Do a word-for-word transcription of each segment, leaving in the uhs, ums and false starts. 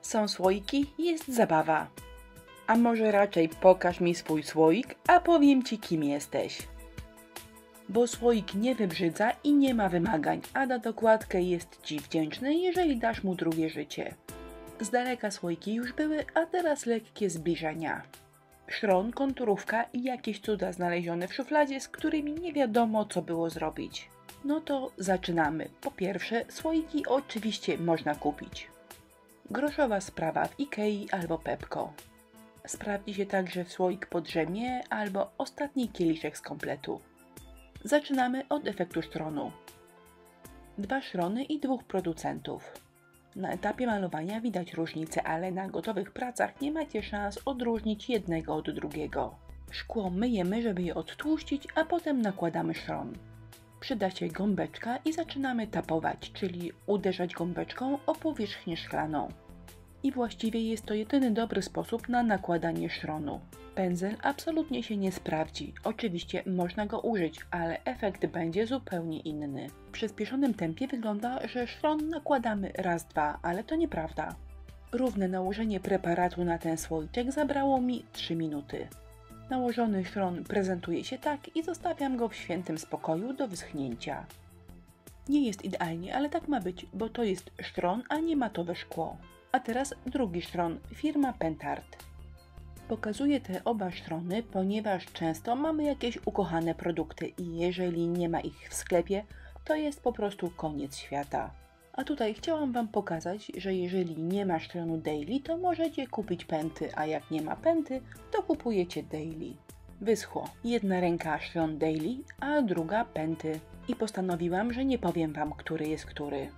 Są słoiki, jest zabawa. A może raczej pokaż mi swój słoik, a powiem ci, kim jesteś. Bo słoik nie wybrzydza i nie ma wymagań, a na dokładkę jest ci wdzięczny, jeżeli dasz mu drugie życie. Z daleka słoiki już były, a teraz lekkie zbliżenia. Szron, konturówka i jakieś cuda znalezione w szufladzie, z którymi nie wiadomo, co było zrobić. No to zaczynamy. Po pierwsze, słoiki oczywiście można kupić. Groszowa sprawa w Ikei albo Pepco. Sprawdzi się także w słoik podziemie albo ostatni kieliszek z kompletu. Zaczynamy od efektu szronu. Dwa szrony i dwóch producentów. Na etapie malowania widać różnicę, ale na gotowych pracach nie macie szans odróżnić jednego od drugiego. Szkło myjemy, żeby je odtłuścić, a potem nakładamy szron. Przyda się gąbeczka i zaczynamy tapować, czyli uderzać gąbeczką o powierzchnię szklaną. I właściwie jest to jedyny dobry sposób na nakładanie szronu. Pędzel absolutnie się nie sprawdzi. Oczywiście można go użyć, ale efekt będzie zupełnie inny. W przyspieszonym tempie wygląda, że szron nakładamy raz, dwa, ale to nieprawda. Równe nałożenie preparatu na ten słoiczek zabrało mi trzy minuty. Nałożony szron prezentuje się tak i zostawiam go w świętym spokoju do wyschnięcia. Nie jest idealnie, ale tak ma być, bo to jest szron, a nie matowe szkło. A teraz drugi szron, firma Pentart. Pokazuję te oba szrony, ponieważ często mamy jakieś ukochane produkty i jeżeli nie ma ich w sklepie, to jest po prostu koniec świata. A tutaj chciałam Wam pokazać, że jeżeli nie ma szronu Daily, to możecie kupić penty, a jak nie ma penty, to kupujecie Daily. Wyschło. Jedna ręka szron Daily, a druga penty. I postanowiłam, że nie powiem Wam, który jest który.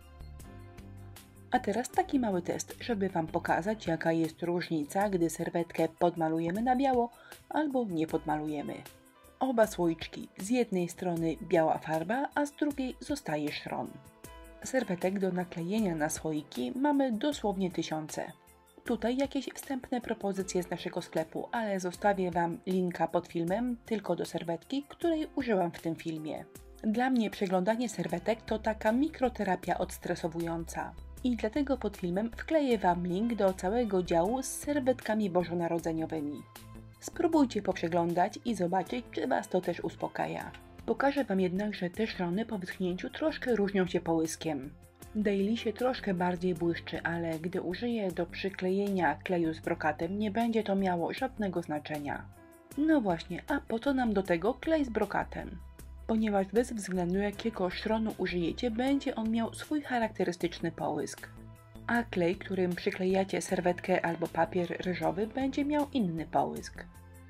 A teraz taki mały test, żeby Wam pokazać, jaka jest różnica, gdy serwetkę podmalujemy na biało albo nie podmalujemy. Oba słoiczki, z jednej strony biała farba, a z drugiej zostaje szron. Serwetek do naklejenia na słoiki mamy dosłownie tysiące. Tutaj jakieś wstępne propozycje z naszego sklepu, ale zostawię Wam linka pod filmem tylko do serwetki, której użyłam w tym filmie. Dla mnie przeglądanie serwetek to taka mikroterapia odstresowująca. I dlatego pod filmem wkleję Wam link do całego działu z serwetkami bożonarodzeniowymi. Spróbujcie poprzeglądać i zobaczyć, czy Was to też uspokaja. Pokażę Wam jednak, że te szrony po wyschnięciu troszkę różnią się połyskiem. Daily się troszkę bardziej błyszczy, ale gdy użyję do przyklejenia kleju z brokatem, nie będzie to miało żadnego znaczenia. No właśnie, a po co nam do tego klej z brokatem? Ponieważ bez względu jakiego szronu użyjecie, będzie on miał swój charakterystyczny połysk. A klej, którym przyklejacie serwetkę albo papier ryżowy, będzie miał inny połysk.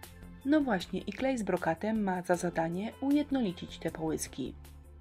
No właśnie, i klej z brokatem ma za zadanie ujednolicić te połyski.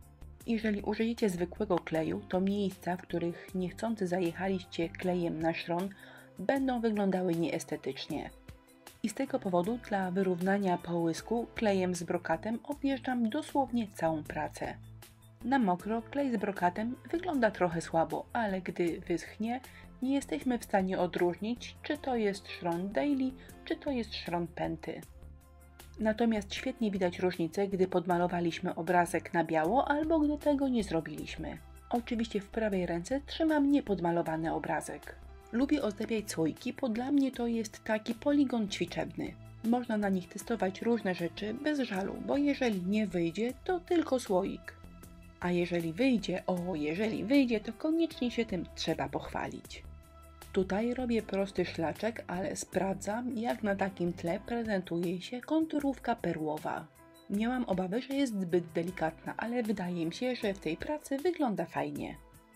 Jeżeli użyjecie zwykłego kleju, to miejsca, w których niechcący zajechaliście klejem na szron, będą wyglądały nieestetycznie. I z tego powodu dla wyrównania połysku klejem z brokatem objeżdżam dosłownie całą pracę. Na mokro klej z brokatem wygląda trochę słabo, ale gdy wyschnie, nie jesteśmy w stanie odróżnić, czy to jest szron Daily, czy to jest szron Penty. Natomiast świetnie widać różnicę, gdy podmalowaliśmy obrazek na biało albo gdy tego nie zrobiliśmy. Oczywiście w prawej ręce trzymam niepodmalowany obrazek. Lubię ozdabiać słoiki, bo dla mnie to jest taki poligon ćwiczebny. Można na nich testować różne rzeczy bez żalu, bo jeżeli nie wyjdzie, to tylko słoik. A jeżeli wyjdzie, o jeżeli wyjdzie, to koniecznie się tym trzeba pochwalić. Tutaj robię prosty szlaczek, ale sprawdzam, jak na takim tle prezentuje się konturówka perłowa. Miałam obawy, że jest zbyt delikatna, ale wydaje mi się, że w tej pracy wygląda fajnie.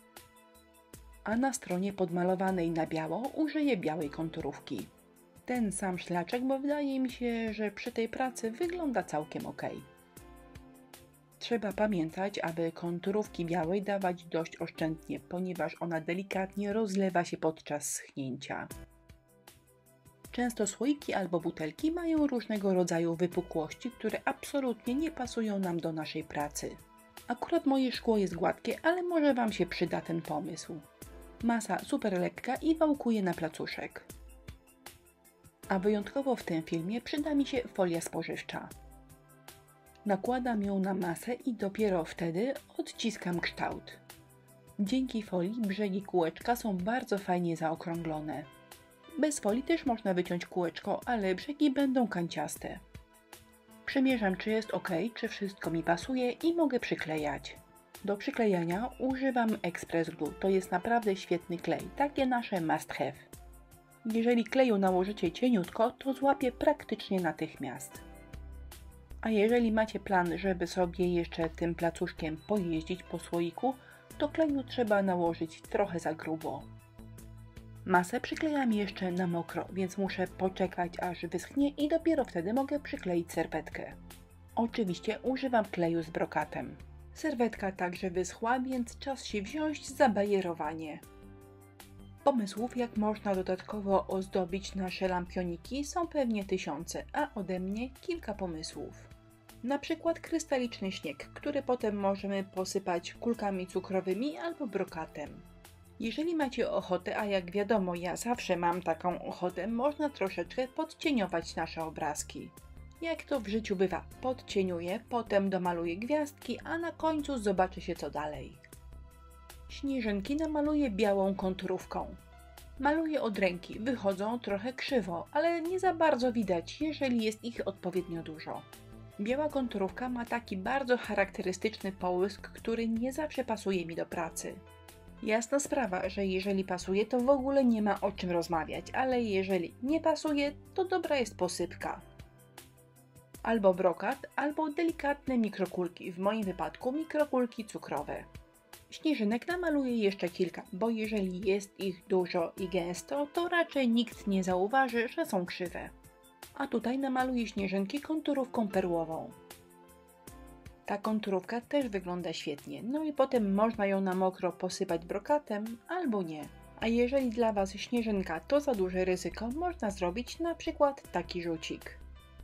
A na stronie podmalowanej na biało użyję białej konturówki. Ten sam szlaczek, bo wydaje mi się, że przy tej pracy wygląda całkiem ok. Trzeba pamiętać, aby konturówki białej dawać dość oszczędnie, ponieważ ona delikatnie rozlewa się podczas schnięcia. Często słoiki albo butelki mają różnego rodzaju wypukłości, które absolutnie nie pasują nam do naszej pracy. Akurat moje szkło jest gładkie, ale może Wam się przyda ten pomysł. Masa super lekka i wałkuje na placuszek. A wyjątkowo w tym filmie przyda mi się folia spożywcza. Nakładam ją na masę i dopiero wtedy odciskam kształt. Dzięki folii brzegi kółeczka są bardzo fajnie zaokrąglone. Bez folii też można wyciąć kółeczko, ale brzegi będą kanciaste. Przemierzam, czy jest ok, czy wszystko mi pasuje i mogę przyklejać. Do przyklejania używam Express Glue, to jest naprawdę świetny klej, takie nasze must have. Jeżeli kleju nałożycie cieniutko, to złapie praktycznie natychmiast. A jeżeli macie plan, żeby sobie jeszcze tym placuszkiem pojeździć po słoiku, to kleju trzeba nałożyć trochę za grubo. Masę przyklejam jeszcze na mokro, więc muszę poczekać, aż wyschnie i dopiero wtedy mogę przykleić serwetkę. Oczywiście używam kleju z brokatem. Serwetka także wyschła, więc czas się wziąć za bajerowanie. Pomysłów, jak można dodatkowo ozdobić nasze lampioniki, są pewnie tysiące, a ode mnie kilka pomysłów. Na przykład krystaliczny śnieg, który potem możemy posypać kulkami cukrowymi albo brokatem. Jeżeli macie ochotę, a jak wiadomo ja zawsze mam taką ochotę, można troszeczkę podcieniować nasze obrazki. Jak to w życiu bywa, podcieniuję, potem domaluję gwiazdki, a na końcu zobaczy się co dalej. Śnieżynki namaluję białą konturówką. Maluję od ręki, wychodzą trochę krzywo, ale nie za bardzo widać, jeżeli jest ich odpowiednio dużo. Biała konturówka ma taki bardzo charakterystyczny połysk, który nie zawsze pasuje mi do pracy. Jasna sprawa, że jeżeli pasuje, to w ogóle nie ma o czym rozmawiać, ale jeżeli nie pasuje, to dobra jest posypka. Albo brokat, albo delikatne mikrokulki, w moim wypadku mikrokulki cukrowe. Śnieżynek namaluję jeszcze kilka, bo jeżeli jest ich dużo i gęsto, to raczej nikt nie zauważy, że są krzywe. A tutaj namaluję śnieżynki konturówką perłową. Ta konturówka też wygląda świetnie, no i potem można ją na mokro posypać brokatem albo nie. A jeżeli dla Was śnieżynka to za duże ryzyko, można zrobić na przykład taki rzucik.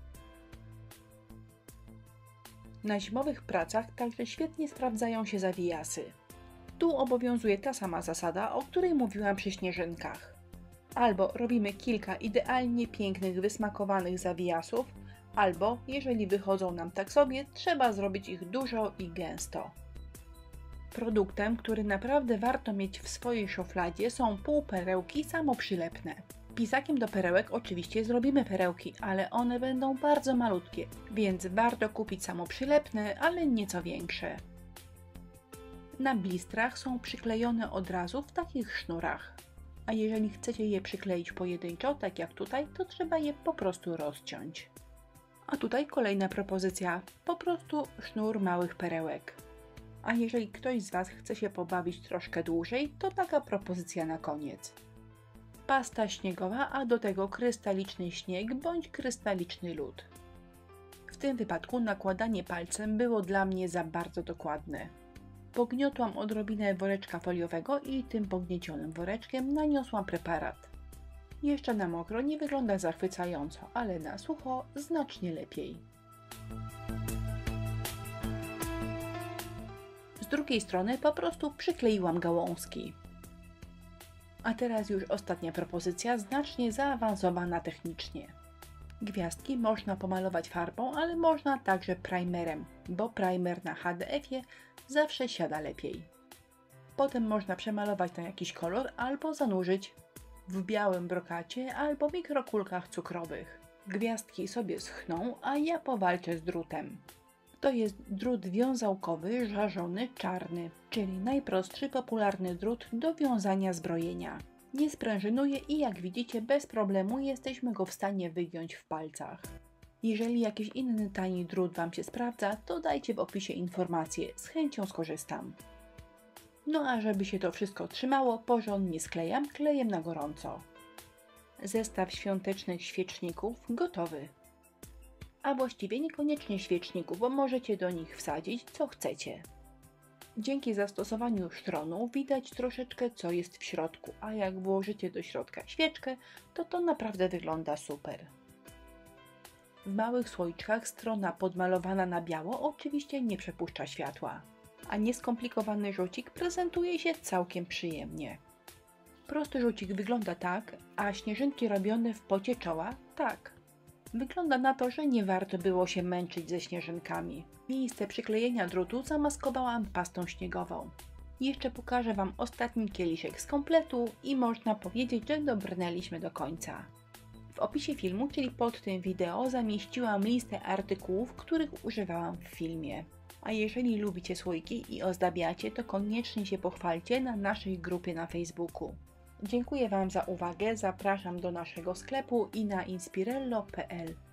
Na zimowych pracach także świetnie sprawdzają się zawijasy. Tu obowiązuje ta sama zasada, o której mówiłam przy śnieżynkach. Albo robimy kilka idealnie pięknych, wysmakowanych zawijasów, albo, jeżeli wychodzą nam tak sobie, trzeba zrobić ich dużo i gęsto. Produktem, który naprawdę warto mieć w swojej szufladzie, są półperełki samoprzylepne. Pisakiem do perełek oczywiście zrobimy perełki, ale one będą bardzo malutkie, więc warto kupić samoprzylepne, ale nieco większe. Na blistrach są przyklejone od razu w takich sznurach. A jeżeli chcecie je przykleić pojedynczo, tak jak tutaj, to trzeba je po prostu rozciąć. A tutaj kolejna propozycja, po prostu sznur małych perełek. A jeżeli ktoś z Was chce się pobawić troszkę dłużej, to taka propozycja na koniec. Pasta śniegowa, a do tego krystaliczny śnieg bądź krystaliczny lód. W tym wypadku nakładanie palcem było dla mnie za bardzo dokładne. Pogniotłam odrobinę woreczka foliowego i tym pogniecionym woreczkiem naniosłam preparat. Jeszcze na mokro nie wygląda zachwycająco, ale na sucho znacznie lepiej. Z drugiej strony po prostu przykleiłam gałązki. A teraz już ostatnia propozycja, znacznie zaawansowana technicznie. Gwiazdki można pomalować farbą, ale można także primerem, bo primer na H D F-ie zawsze siada lepiej. Potem można przemalować na jakiś kolor albo zanurzyć w białym brokacie albo mikrokulkach cukrowych. Gwiazdki sobie schną, a ja powalczę z drutem. To jest drut wiązałkowy, żarzony, czarny, czyli najprostszy, popularny drut do wiązania zbrojenia. Nie sprężynuje i jak widzicie bez problemu jesteśmy go w stanie wygiąć w palcach. Jeżeli jakiś inny tani drut Wam się sprawdza, to dajcie w opisie informacje, z chęcią skorzystam. No a żeby się to wszystko trzymało, porządnie sklejam klejem na gorąco. Zestaw świątecznych świeczników gotowy. A właściwie niekoniecznie świeczników, bo możecie do nich wsadzić co chcecie. Dzięki zastosowaniu sztronu widać troszeczkę co jest w środku, a jak włożycie do środka świeczkę, to to naprawdę wygląda super. W małych słoiczkach strona podmalowana na biało oczywiście nie przepuszcza światła, a nieskomplikowany rzucik prezentuje się całkiem przyjemnie. Prosty rzucik wygląda tak, a śnieżynki robione w pocie czoła tak. Wygląda na to, że nie warto było się męczyć ze śnieżynkami. Miejsce przyklejenia drutu zamaskowałam pastą śniegową. Jeszcze pokażę Wam ostatni kieliszek z kompletu i można powiedzieć, że dobrnęliśmy do końca. W opisie filmu, czyli pod tym wideo, zamieściłam listę artykułów, których używałam w filmie. A jeżeli lubicie słoiki i ozdabiacie, to koniecznie się pochwalcie na naszej grupie na Facebooku. Dziękuję Wam za uwagę, zapraszam do naszego sklepu i na inspirello kropka p l.